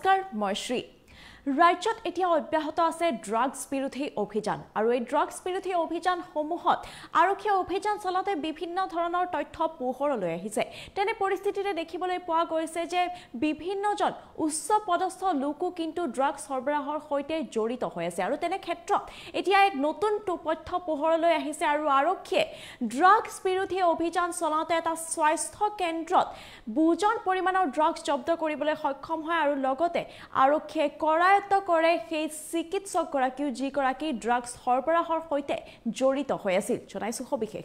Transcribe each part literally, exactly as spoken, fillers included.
ময়শ্ৰী ৰাজ্যত এতিয়া অব্যাহত আছে ড্ৰাগছ বিৰোধী অভিযান আৰু এই ড্ৰাগছ বিৰোধী অভিযান সমূহত আৰক্ষীয়ে অভিযান চলাতে বিভিন্ন ধৰণৰ তথ্য পোহৰলৈ আহিছে তেনে পৰিস্থিতিতে দেখিবলৈ পোৱা গৈছে যে বিভিন্নজন উচ্চ পদস্থ লোকো কিন্তু ড্ৰাগছ সৰবৰাহৰ সৈতে জড়িত হৈ আছে আৰু তেনে ক্ষেত্ৰত এতিয়া এক নতুন তথ্য পোহৰলৈ আহিছে আৰু আৰক্ষীয়ে ড্ৰাগছ বিৰোধী অভিযান চলাতে এটা স্বাস্থ্য কেন্দ্ৰত বুজন পৰিমাণৰ ড্ৰাগছ জব্দ কৰিবলৈ সক্ষম হয় আৰু লগতে আৰক্ষীয়ে কৰা কৰে সেই চিকিৎসক গৰাকীও যি গৰাকী ড্ৰাগছ সৰবৰাহৰ সৈতে জড়িত হৈ আছিল জনাইছো সবিশেষ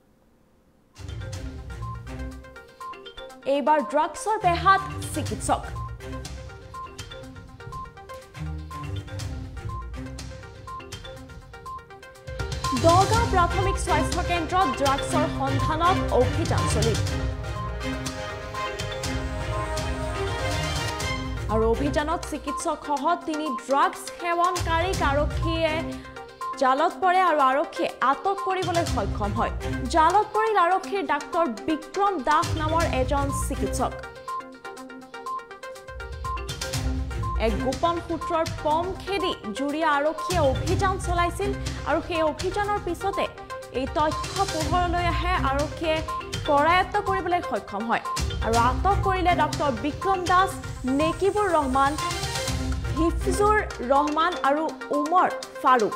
এইবাৰ ড্ৰাগছৰ বেহাত চিকিৎসক দগাঁও প্ৰাথমিক স্বাস্থ্য কেন্দ্ৰত ড্ৰাগছৰ সন্ধানত অভিযান চলিল আৰু অভিযানত চিকিৎসক সহ তিনি ড্ৰাগছ সেৱনকাৰীক আৰক্ষীয়ে জালত পৰে আৰু আৰক্ষীয়ে আটক কৰিবলৈ সক্ষম হয় জালত পৰিল আৰক্ষীৰ ডাক্তৰ বিক্ৰম দাস নামৰ এজন চিকিৎসক এক গোপন সূত্ৰৰ পম খেদি জুৰিয়া আৰক্ষীয়ে অভিযান চলাইছিল আৰু সেই অভিযানৰ পিছতে এই তথ্য পোহৰলৈ আহে আৰক্ষীয়ে কৰায়ত্ব কৰিবলৈ সক্ষম হয় আৰু আটক কৰিলে ডক্টৰ বিক্ৰম দাস নেকিবুৰ ৰহমান হিফজুৰ ৰহমান আৰু উমৰ ফাৰুক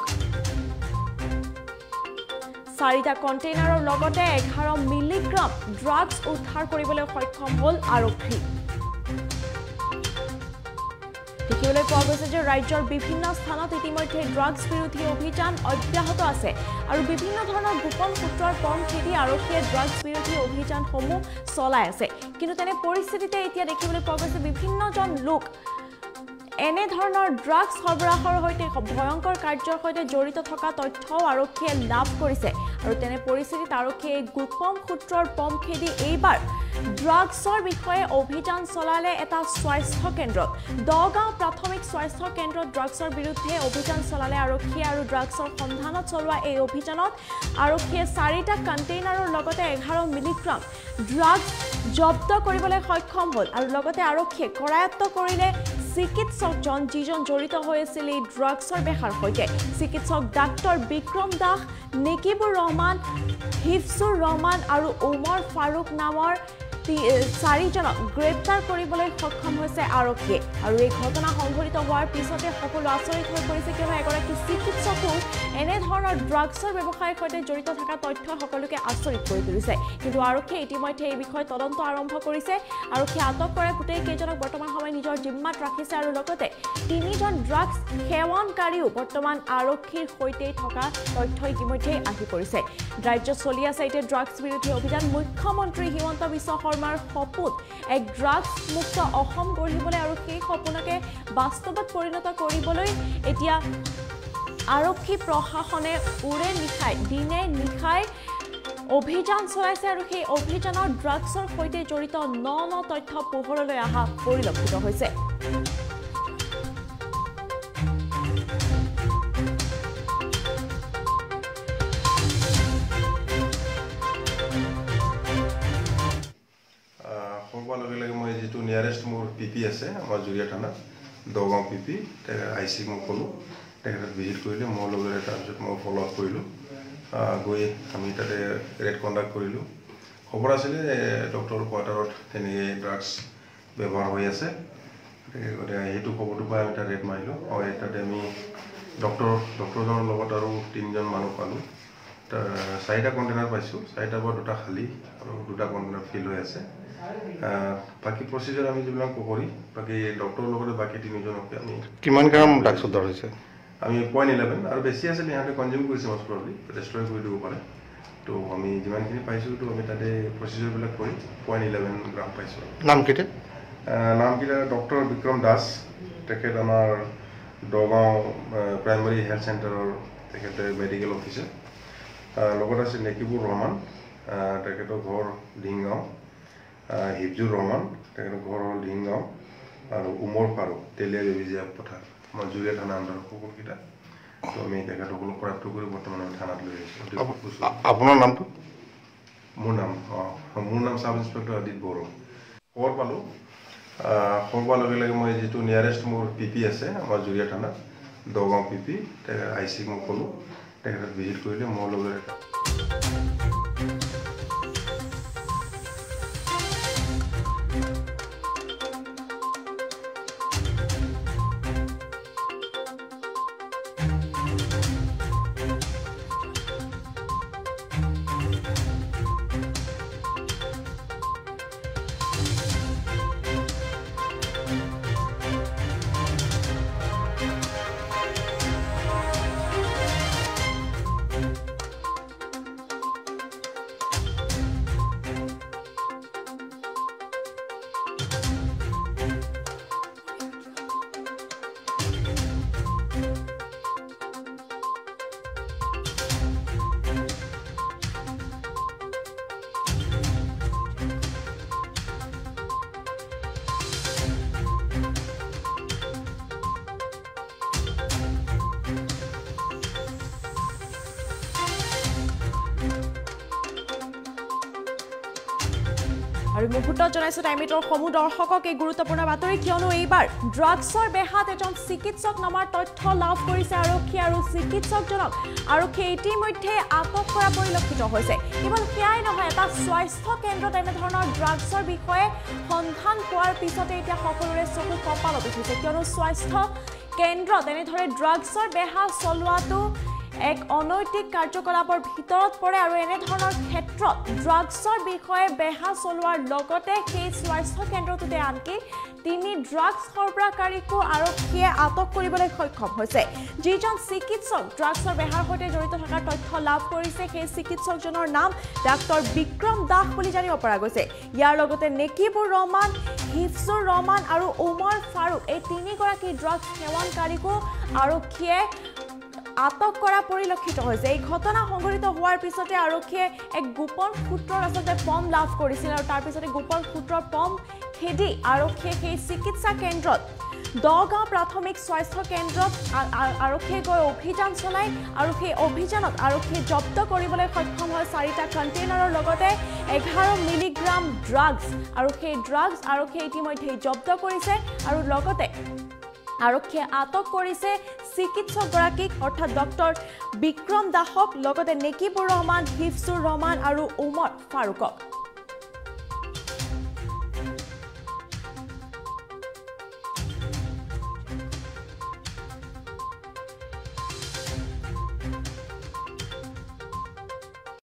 চাৰিটা কণ্টেইনাৰৰ লগতে এঘাৰ মিলিগ্ৰাম ড্ৰাগছ উদ্ধাৰ কৰিবলৈ সক্ষম হ'ল আৰক্ষী দেখিবলৈ পোৱা গৈছে যে ৰাজ্যৰ বিভিন্ন স্থানত ইতিমধ্যে ড্ৰাগছ বিৰোধী অভিযান অব্যাহত আছে আৰু বিভিন্ন ধৰণৰ গোপন সূত্ৰৰ পম খেদি আৰক্ষীয়ে ড্ৰাগছ বিৰোধী অভিযানসমূহ চলাই আছে কিন্তু তেনে পৰিস্থিতিতে এতিয়া দেখিবলৈ পোৱা গৈছে বিভিন্নজন লোক এনে ধৰণৰ ড্ৰাগছ সৰবৰাহৰ সৈতে ভয়ংকৰ কাৰ্যৰ সৈতে জড়িত থকা তথ্যও আৰক্ষীয়ে লাভ কৰিছে আৰু তেনে পৰিস্থিতিত আৰক্ষীয়ে গোপন সূত্ৰৰ পম খেদি এইবাৰ ড্ৰাগছৰ বিষয়ে অভিযান চলালে এটা স্বাস্থ্য কেন্দ্ৰত দগাঁও প্ৰাথমিক স্বাস্থ্য কেন্দ্ৰত ড্ৰাগছৰ বিৰুদ্ধে অভিযান চলালে আৰক্ষীয়ে আৰু ড্ৰাগছৰ সন্ধানত চলোৱা এই অভিযানত আৰক্ষীয়ে চাৰিটা কণ্টেইনাৰৰ লগতে এঘাৰ মিলিগ্ৰাম ড্ৰাগছ জব্দ কৰিবলৈ সক্ষম হ'ল আৰু লগতে আৰক্ষীয়ে কৰায়ত্ব কৰিলে চিকিৎসকজন যিজন জড়িত হৈ আছিল এই ড্ৰাগছৰ বেহাৰ সৈতে চিকিৎসক ডাক্তৰ বিক্ৰম দাস নেকিবুৰ ৰহমান হিফজুৰ ৰহমান আৰু উমৰ ফাৰুক নামৰ চাৰিজনক গ্ৰেপ্তাৰ কৰিবলৈ সক্ষম হৈছে আৰক্ষীয়ে আৰু এই ঘটনা সংঘটিত হোৱাৰ পিছতে সকলো আচৰিত হৈ পৰিছে কিয়নো এগৰাকী চিকিৎসকো এনেধৰণৰ ড্ৰাগছৰ ব্যৱসায়ৰ সৈতে জড়িত থকা তথ্য সকলোকে আচৰিত কৰি তুলিছে কিন্তু আৰক্ষীয়ে ইতিমধ্যে এই বিষয়ে তদন্ত আৰম্ভ কৰিছে আৰক্ষীয়ে আটক কৰা গোটেই কেইজনক বৰ্তমান সময় নিজৰ জিম্মাত ৰাখিছে আৰু লগতে তিনিজন ড্ৰাগছ সেৱনকাৰীও বৰ্তমান আৰক্ষীৰ সৈতে থকা তথ্য ইতিমধ্যে আহি পৰিছে ৰাজ্যত চলি আছে এতিয়া ড্ৰাগছ বিৰোধী অভিযান মুখ্যমন্ত্ৰী হিমন্ত বিশ্ব শৰ্মাৰ সপোন এক ড্ৰাগছ মুক্ত অসম গঢ়িবলৈ আৰু সেই সপোনকে বাস্তৱত পৰিণত কৰিবলৈ এতিয়া আৰক্ষী প্ৰশাসনে উৰে নিশাই দিনে নিশাই অভিযান চলাইছে আৰু সেই অভিযানৰ ড্ৰাগছৰ সৈতে জড়িত ন ন তথ্য পোহৰলৈ অহা পৰিলক্ষিত হৈছে লগে লগে মই যেটো নিয়ারেস্ট মোৰ পিপি আছে আমাৰ জুৰিয়া থানা দগাঁও পিপি আইসি মোক ক'লো তেখেতক ভিজিট কৰিলে মোৰ লগতে তাৰপিছত মই ফলো আপ কৰিলোঁ গৈ আমি তাতে ৰেড কণ্ডাক্ট কৰিলোঁ খবৰ আছিলে ডক্টৰ কোৱাৰ্টাৰত তেনেকৈ ড্ৰাগছ ব্যৱহাৰ হৈ আছে গতিকে সেইটো খবৰটো পাই আমি তাত ৰেড মাৰিলোঁ আৰু তাতে আমি ডক্টৰ ডক্টৰজনৰ লগত আৰু তিনিজন মানুহ পালোঁ তাৰ চাৰিটা কণ্টেইনাৰ পাইছোঁ চাৰিটাৰ পৰা দুটা খালী আৰু দুটা কণ্টেইনাৰ ফিল হৈ আছে বাকি প্ৰচিজাৰ আমি যিবিলাক কৰি বাকি ডক্টৰৰ লগতে বাকি তিনিজনকে আমি কিমান গ্ৰাম ড্ৰাগছ উদ্ধাৰ হৈছে আমি পইণ্ট ইলেভেন আৰু বেছি আছিল ইহঁতে কনজিউম কৰিছে মষ্ট প্ৰবলি ডেষ্ট্ৰয় কৰি দিব পাৰে তো আমি যিমানখিনি পাইছোঁ তো আমি তাতে প্ৰচিজাৰবিলাক কৰি পইণ্ট ইলেভেন গ্ৰাম পাইছোঁ নাম কেইটা নামকেইটা ডক্টৰ বিক্ৰম দাস তেখেত আমাৰ দগাঁও প্ৰাইমাৰী হেল্থ চেণ্টাৰৰ তেখেতে মেডিকেল অফিচাৰ লগত আছে নেকিবুৰ ৰহমান তেখেতৰ ঘৰ ঢিংগাঁও হিফজুৰ ৰহমান তেখেতৰ ঘৰ হ'ল ঢিংগাঁও আৰু উমৰ ফাৰুক তেলীয়া বেবিজিয়া পথাৰ আমাৰ জুৰিয়া থানা আণ্ডাৰ সকলোকেইটা তো আমি তেখেতসকলক কৰায়ত্ব কৰি বৰ্তমান আমি থানাত লৈ আহিছোঁ আপোনাৰ নামটো মোৰ নাম অঁ মোৰ নাম চাব ইন্সপেক্টৰ আদিত বড়ো খবৰ পালোঁ খবৰ পোৱাৰ লগে লগে মই যিটো নিয়াৰেষ্ট মোৰ পি পি আছে আমাৰ জুৰিয়া থানা দগাঁও পি পি তেখেত আই চিক মই ক'লোঁ তেখেতক ভিজিট কৰিলে মোৰ লগতে আৰু মুহূৰ্তত জনাইছো টাইমিটৰ সমূহ দৰ্শকক এই গুৰুত্বপূৰ্ণ বাতৰি কিয়নো এইবাৰ ড্ৰাগছৰ বেহাত এজন চিকিৎসক নামৰ তথ্য লাভ কৰিছে আৰক্ষী আৰু চিকিৎসকজনক আৰক্ষীয়ে ইতিমধ্যে আটক কৰা পৰিলক্ষিত হৈছে কেৱল সেয়াই নহয় এটা স্বাস্থ্য কেন্দ্ৰত এনেধৰণৰ ড্ৰাগছৰ বিষয়ে সন্ধান পোৱাৰ পিছতে এতিয়া সকলোৰে চকু কপালত উঠিছে কিয়নো স্বাস্থ্য কেন্দ্ৰত এনেধৰণে ড্ৰাগছৰ বেহা চলোৱাটো এক অনৈতিক কাৰ্যকলাপৰ ভিতৰত পৰে আৰু এনেধৰণৰ ক্ষেত্ৰত ড্ৰাগছৰ বিষয়ে বেহা চলোৱাৰ লগতে সেই স্বাস্থ্য কেন্দ্ৰটোতে আনকি তিনি ড্ৰাগছ সৰবৰাহকাৰীকো আৰক্ষীয়ে আটক কৰিবলৈ সক্ষম হৈছে যিজন চিকিৎসক ড্ৰাগছৰ বেহাৰ সৈতে জড়িত থকাৰ তথ্য লাভ কৰিছে সেই চিকিৎসকজনৰ নাম ডাক্তৰ বিক্ৰম দাস বুলি জানিব পৰা গৈছে ইয়াৰ লগতে নেকিবুৰ ৰহমান হিফজুৰ ৰহমান আৰু উমৰ ফাৰুক এই তিনিগৰাকী ড্ৰাগছ সেৱনকাৰীকো আৰক্ষীয়ে আটক কৰা পৰিলক্ষিত হৈছে এই ঘটনা সংঘটিত হোৱাৰ পিছতে আৰক্ষীয়ে এক গোপন সূত্ৰৰ আচলতে পম লাভ কৰিছিল আৰু তাৰ পিছতে গোপন সূত্ৰৰ পম খেদি আৰক্ষীয়ে সেই চিকিৎসা কেন্দ্ৰত দগাঁও প্ৰাথমিক স্বাস্থ্য কেন্দ্ৰত আৰক্ষীয়ে গৈ অভিযান চলাই আৰু সেই অভিযানত আৰক্ষীয়ে জব্দ কৰিবলৈ সক্ষম হয় চাৰিটা কণ্টেইনাৰৰ লগতে এঘাৰ মিলিগ্ৰাম ড্ৰাগছ আৰু সেই ড্ৰাগছ আৰক্ষীয়ে ইতিমধ্যে জব্দ কৰিছে আৰু লগতে আৰক্ষীয়ে আটক কৰিছে চিকিৎসকগৰাকীক অৰ্থাৎ ডক্টৰ বিক্ৰম দাসক লগতে নেকিবুৰ ৰহমান হিফজুৰ ৰহমান আৰু উমৰ ফাৰুকক